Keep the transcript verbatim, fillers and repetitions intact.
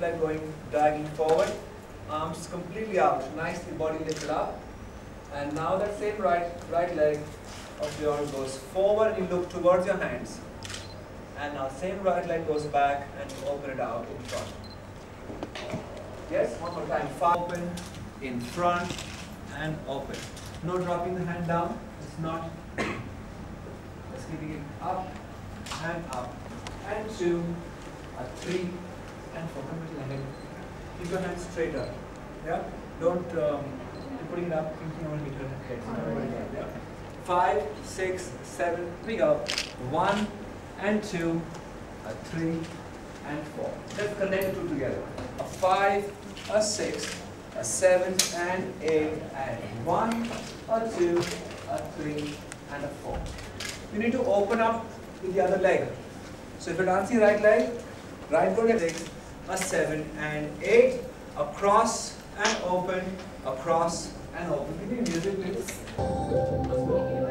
leg going dragging forward, arms completely out, nicely body lifted up. And now that same right right leg of yours goes forward and you look towards your hands. And now same right leg goes back and you open it out in front. Yes, one more time. Five, open, in front, and open. No dropping the hand down. It's not. Just keeping it up and up. And two, a three, and four. Come a little ahead. Keep your hands straight up. Yeah. Don't um, you're putting it up thinking I want to hit your head. So don't worry about it. Yeah. Five, six, seven. Here we go. One and two, a three, and four. Let's connect the two together. A five, a six, a seven, and eight, and one, a two, a three, and a four. You need to open up with the other leg. So if you're dancing right leg, right foot, six, a seven, and eight, across and open, across and open. Give me music, please.